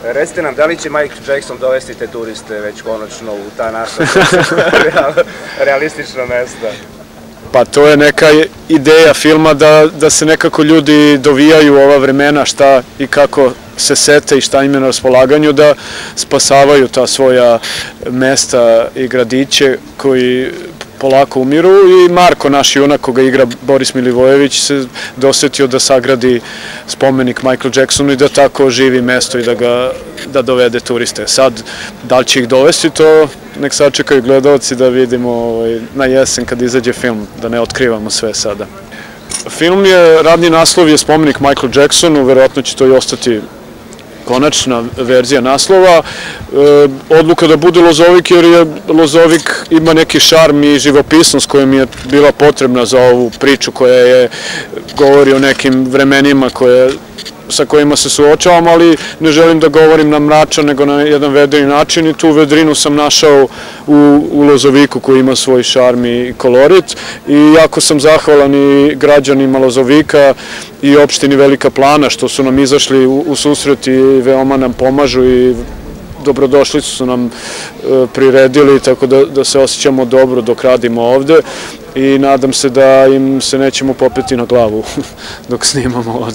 Recite nam, da li će Michael Jackson dovesti te turiste već konačno u ta naša realistična mesta? Pa to je neka ideja filma da se nekako ljudi dovijaju u ova vremena šta i kako se sete i šta im je na raspolaganju, da spasavaju ta svoja mesta i gradiće koji polako umiru. I Marko, naš junak koga igra Boris Milivojević, se dosetio da sagradi spomenik Michael Jacksonu i da tako oživi mesto i da dovede turiste. Sad, da li će ih dovesti, to nek sačekaju gledalci da vidimo na jesen kad izađe film, da ne otkrivamo sve sada. Film je, radni naslov je spomenik Michael Jacksonu, verovatno će to i ostati konačna verzija naslova. Odluka da bude Lozovik jer je Lozovik ima neki šarm i živopisnost koja mi je bila potrebna za ovu priču koja govori o nekim vremenima sa kojima se suočavam, ali ne želim da govorim na mračan nego na jedan vedrini način i tu vedrinu sam našao u Lozoviku koji ima svoj šarm i kolorit i jako sam zahvalan i građanima Lozovika i opštini Velika Plana što su nam izašli u susret i veoma nam pomažu i dobrodošlicu su nam priredili, tako da se osjećamo dobro dok radimo ovde i nadam se da im se nećemo popeti na glavu dok snimamo ovde.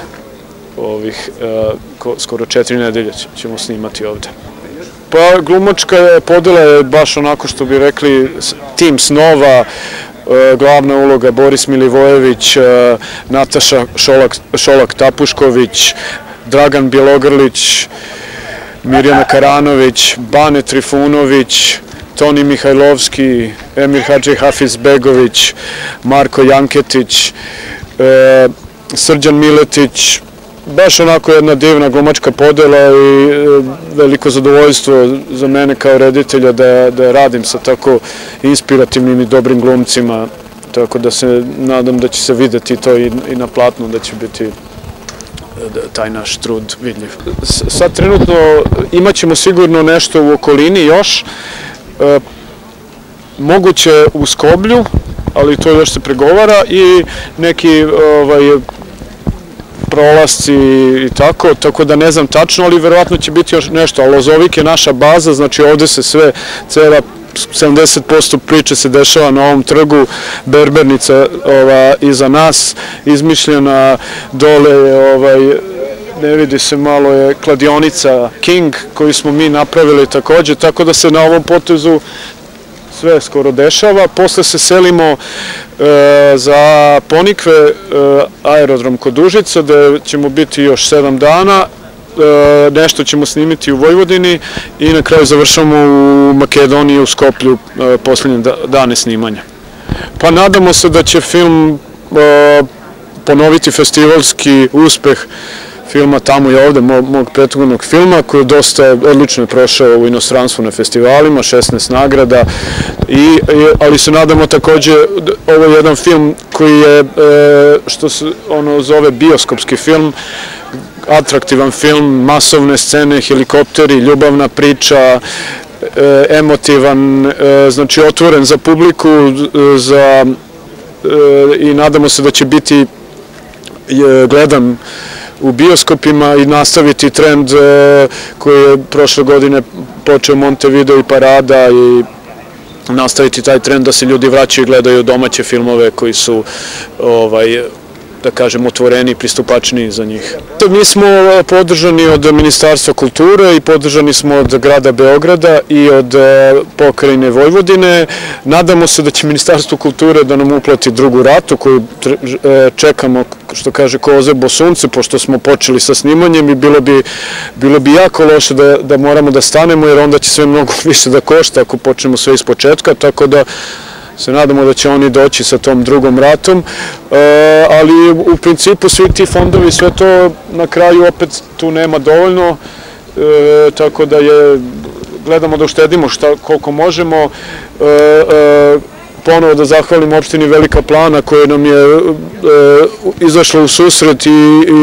Skoro 4 nedelje ćemo snimati ovde. Pa glumačka podela je baš onako što bi rekli tim snova, glavna uloga Boris Milivojević, Nataša Šolak-Tapušković, Dragan Bjelogrlić, Mirjana Karanović, Bane Trifunović, Toni Mihajlovski, Emir Hadži-Hafizbegović, Marko Janketić, Srđan Miletić. Baš onako jedna divna glumačka podela i veliko zadovoljstvo za mene kao reditelja da radim sa tako inspirativnim i dobrim glumcima, tako da se nadam da će se videti to i na platnu, da će biti taj naš trud vidljiv. Sad trenutno imat ćemo sigurno nešto u okolini još, moguće u Skoblju, ali to još se pregovara i neki prolasci i tako da ne znam tačno, ali verovatno će biti još nešto, a Lozovik je naša baza, znači ovde se sve, cela 70% priče se dešava na ovom trgu, berbernica iza nas, izmišljena, dole je, ne vidi se malo, je kladionica King koju smo mi napravili takođe, tako da se na ovom potezu sve skoro dešava. Posle se selimo za Ponikve, aerodrom kod Užica, gde ćemo biti još 7 dana. Nešto ćemo snimiti u Vojvodini i na kraju završamo u Makedoniji, u Skoplju, poslednje dane snimanja. Pa nadamo se da će film ponoviti festivalski uspeh filma Tamo i ovde, mog prethodnog filma, koji je dosta odlično prošao u inostranstvu na festivalima, 16 nagrada, ali se nadamo takođe, ovo je jedan film koji je, što se zove bioskopski film, atraktivan film, masovne scene, helikopteri, ljubavna priča, emotivan, znači otvoren za publiku i nadamo se da će biti gledan u bioskopima i nastaviti trend koji je prošle godine počeo Montevideo i Parada i nastaviti taj trend da se ljudi vraćaju i gledaju domaće filmove koji su, da kažem, otvoreni i pristupačniji za njih. Mi smo podržani od Ministarstva kulture i podržani smo od grada Beograda i od pokrajine Vojvodine. Nadamo se da će Ministarstvo kulture da nam uplati drugu ratu koju čekamo, što kaže, ko ozebo sunce, pošto smo počeli sa snimanjem i bilo bi jako loše da moramo da stanemo jer onda će sve mnogo više da košta ako počnemo sve iz početka, tako da se nadamo da će oni doći sa tom drugom ratom, ali u principu svi ti fondovi, sve to na kraju opet tu nema dovoljno, tako da gledamo da uštedimo koliko možemo. Ponovo da zahvalim opštini Velika Plana koja nam je izašla u susret i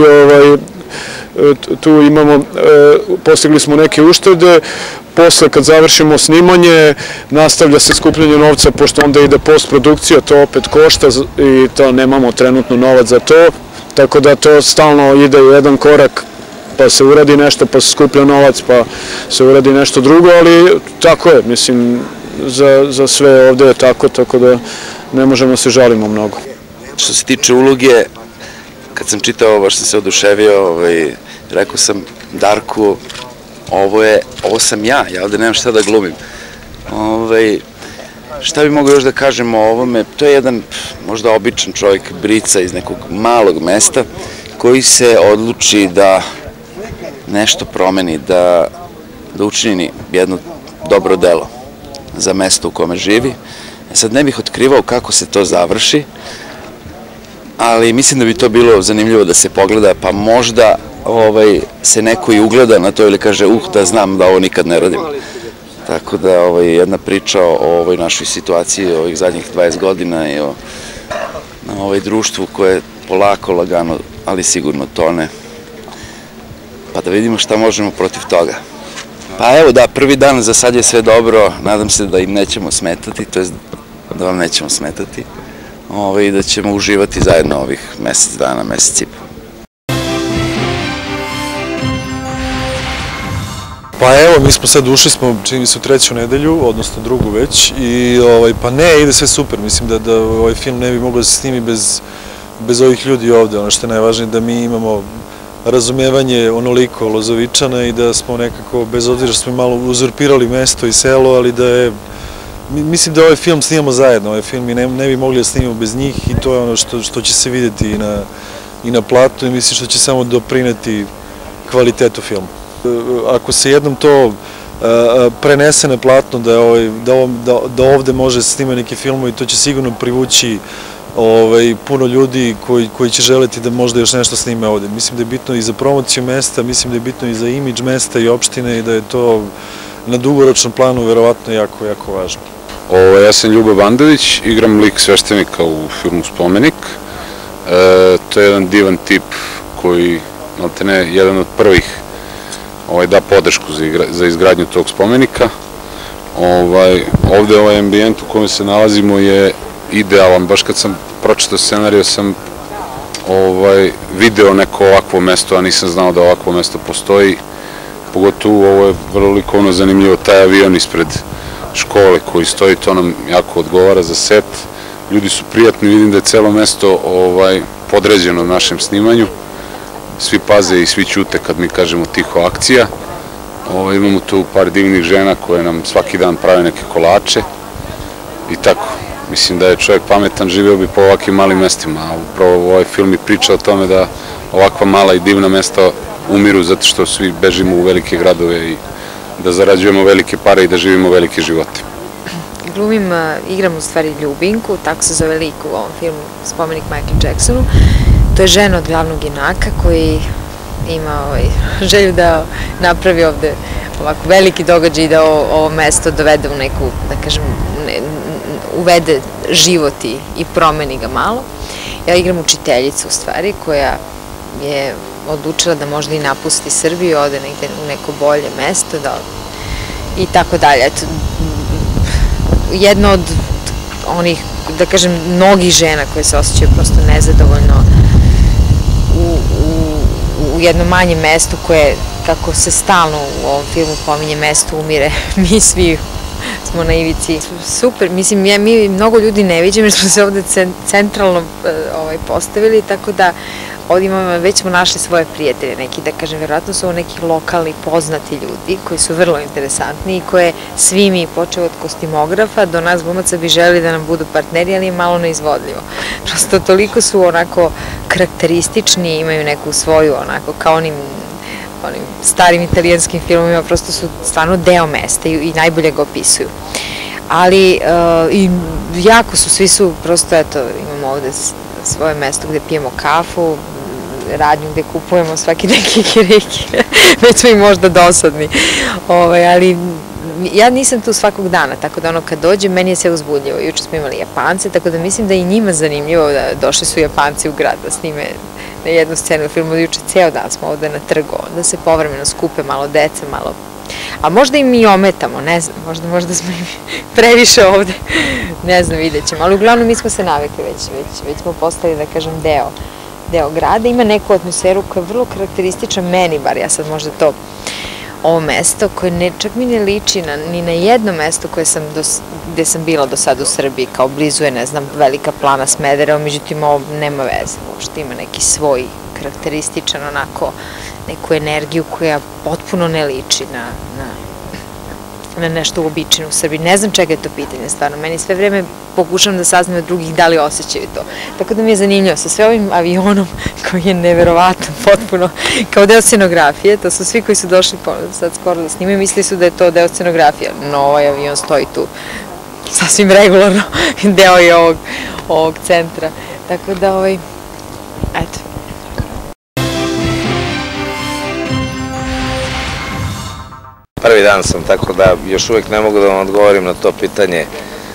tu postigli smo neke uštede. Posle, kad završimo snimanje, nastavlja se skupljanje novca, pošto onda ide postprodukcija, to opet košta i to nemamo trenutno novac za to, tako da to stalno ide jedan korak pa se uradi nešto, pa se skuplja novac, pa se uradi nešto drugo, ali tako je, mislim, za sve ovde je tako, tako da ne možemo se žalimo mnogo. Što se tiče uloge, kad sam čitao, baš sam se oduševio, rekao sam Darku, ovo sam ja ovde nemam šta da glumim. Šta bi mogo još da kažem o ovome, to je jedan možda običan čovjek, brica iz nekog malog mesta, koji se odluči da nešto promeni, da učini jedno dobro delo za mesto u kome živi. Sad ne bih otkrivao kako se to završi, ali mislim da bi to bilo zanimljivo da se pogleda, pa možda se neko i ugleda na to ili kaže da znam da ovo nikad ne radim. Tako da jedna priča o ovoj našoj situaciji, ovih zadnjih 20 godina i o društvu koje polako, lagano, ali sigurno tone. Pa da vidimo šta možemo protiv toga. Pa evo da, prvi dan za sad je sve dobro, nadam se da im nećemo smetati, to je da vam nećemo smetati i da ćemo uživati zajedno ovih mesec dana, mesec i po. Pa evo, mi smo sad ušli, čini mi se u treću nedelju, odnosno drugu već, i pa ne, ide sve super, mislim da ovaj film ne bi mogao da se snimi bez ovih ljudi ovde, ono što je najvažnije da mi imamo razumevanje onoliko Lozovičana i da smo nekako, bez obzira što smo malo uzurpirali mesto i selo, ali da je, mislim da ovaj film snimamo zajedno, ovaj film mi ne bi mogli da snimamo bez njih i to je ono što će se videti i na platu i mislim što će samo doprineti kvalitetu filma. Ako se jednom to prenese na platno da ovde može se snimati neki film i to će sigurno privući puno ljudi koji će želeti da možda još nešto snime ovde. Mislim da je bitno i za promociju mesta, mislim da je bitno i za imidž mesta i opštine i da je to na dugoročnom planu verovatno jako, jako važno. Ja sam Ljubo Bandović, igram lik sveštenika u filmu Spomenik. To je jedan divan tip koji, maltene, jedan od prvih da podršku za izgradnju tog spomenika. Ovde ovaj ambijent u kome se nalazimo je idealan. Baš kad sam pročitao scenariju sam video neko ovakvo mesto, a nisam znao da ovakvo mesto postoji. Pogotovo ovo je vrlo likovno zanimljivo, taj avion ispred škole koji stoji, to nam jako odgovara za set. Ljudi su prijatni, vidim da je celo mesto podređeno našem snimanju. Svi paze i svi ćute kad mi kažemo tiho akcija. Imamo tu par divnih žena koje nam svaki dan prave neke kolače i tako. Mislim da je čovjek pametan, živeo bi po ovakvim malim mestima, a upravo ovaj film i priča o tome da ovakva mala i divna mesta umiru zato što svi bežimo u velike gradove i da zarađujemo velike pare i da živimo velike živote. Igram u stvari Ljubinku, tako se zove lik u ovom filmu Spomenik Michael Jacksonu. To je žena od glavnog junaka koji ima želju da napravi ovde ovako veliki događaj i da ovo mesto dovede u neku, da kažem, uvede život i promeni ga malo. Ja igram učiteljicu u stvari koja je odlučila da možda i napusti Srbiju, ode negde u neko bolje mesto i tako dalje. Jedna od onih, da kažem, mnogih žena koje se osjećaju prosto nezadovoljno u jednom manjem mestu koje, kako se stalno u ovom filmu pominje, mesto umire, mi svi smo na ivici. Super, mislim, mi mnogo ljudi ne viđemo jer smo se ovde centralno postavili, tako da ovdje već smo našli svoje prijatelje, neki, da kažem, verovatno su ovo neki lokalni poznati ljudi koji su vrlo interesantni i koje svi mi, počeo od kostimografa do nas glumaca, bi želeli da nam budu partneri, ali je malo neizvodljivo. Prosto toliko su onako karakteristični, imaju neku svoju, onako, kao onim starim italijanskim filmovima, prosto su stvarno deo mesta i najbolje ga opisuju. Ali jako su, svi su, prosto, eto, imamo ovde svoje mesto gde pijemo kafu, radnju gde kupujemo svaki neki kiriki, već smo i možda dosadni, ali ja nisam tu svakog dana, tako da ono kad dođem, meni je sve uzbudljivo. Juče smo imali Japance, tako da mislim da i njima zanimljivo da došli su Japanci u grad da snime na jednu scenu u filmu. Juče ceo dan smo ovde na trgu, da se povremeno skupe malo deca, malo... A možda i mi ometamo, ne znam, možda smo i previše ovde, ne znam, vidjet ćemo. Ali uglavnom mi smo se navikli već smo postali, da kažem, deo grada, ima neku atmosferu koja je vrlo karakteristična meni, bar ja sad možda to ovo mesto koje čak mi ne liči ni na jedno mesto gde sam bila do sada u Srbiji, kao blizu je, ne znam, Velika Plana, Smederevo, međutim ovo nema veze, uopšte ima neki svoj karakterističan onako, neku energiju koja potpuno ne liči na nešto uobičajeno u Srbiji. Ne znam čega je to pitanje, stvarno. Meni sve vreme pokušavam da saznam od drugih da li osjećaju to. Tako da mi je zanimljivo sa sve ovim avionom koji je neverovatan, potpuno kao deo scenografije. To su svi koji su došli sad skoro da snimaju, mislili su da je to deo scenografije. No, ovaj avion stoji tu sasvim regularno, deo je ovog centra. Tako da, eto. Prvi dan sam, tako da još uvijek ne mogu da vam odgovorim na to pitanje.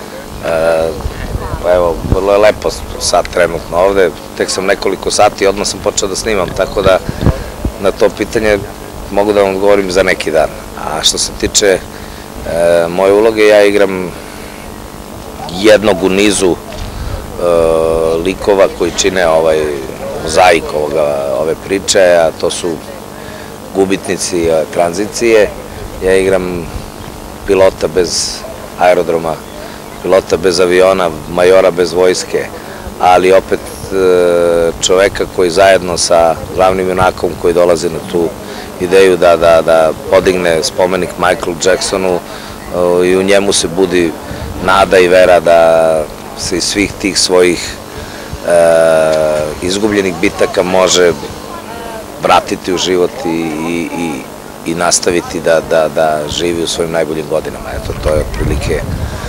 Evo, vrlo je lepo sad trenutno ovde, tek sam nekoliko sati i odmah sam počeo da snimam, tako da na to pitanje mogu da vam odgovorim za neki dan. A što se tiče moje uloge, ja igram jednog u nizu likova koji čine ovaj mozaik ove priče, a to su gubitnici tranzicije. Ja igram pilota bez aerodroma, pilota bez aviona, majora bez vojske, ali opet čoveka koji zajedno sa glavnim junakom koji dolazi na tu ideju da podigne spomenik Michaelu Jacksonu i u njemu se budi nada i vera da se iz svih tih svojih izgubljenih bitaka može vratiti u život i nastaviti da živi u svojim najboljim godinama. Eto, to je otprilike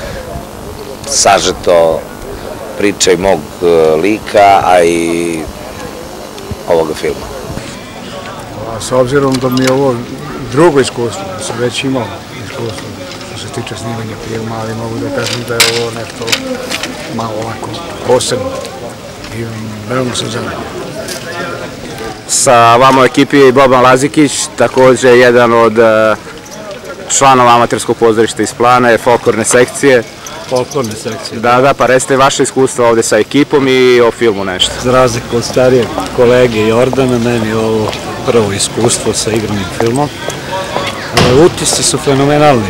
sažeto priča i mog lika, a i ovoga filma. S obzirom da mi je ovo drugo iskustvo, da sam već imao iskustvo što se tiče snimanja filma, ali mogu da kažem da je ovo nešto malo ovako posebno i veoma sam zadovoljan. Sa vama u ekipi je i Boban Lazikić, takođe jedan od članova amaterskog pozorišta iz Plane, folklorne sekcije. Folklorne sekcije? Da, pa recite vaše iskustvo ovde sa ekipom i o filmu nešto. Za razliku od starijeg kolege Jordana, meni je ovo prvo iskustvo sa igranim filmom. Utisci su fenomenalni.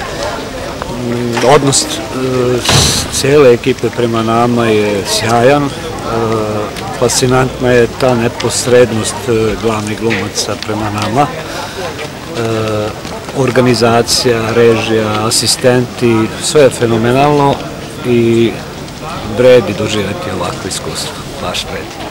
Odnos cijele ekipe prema nama je sjajan. Fascinantna je ta neposrednost glavnih glumaca prema nama. Organizacija, režija, asistenti, sve je fenomenalno i vredi doživjeti ovakvo iskustvo, baš vredi.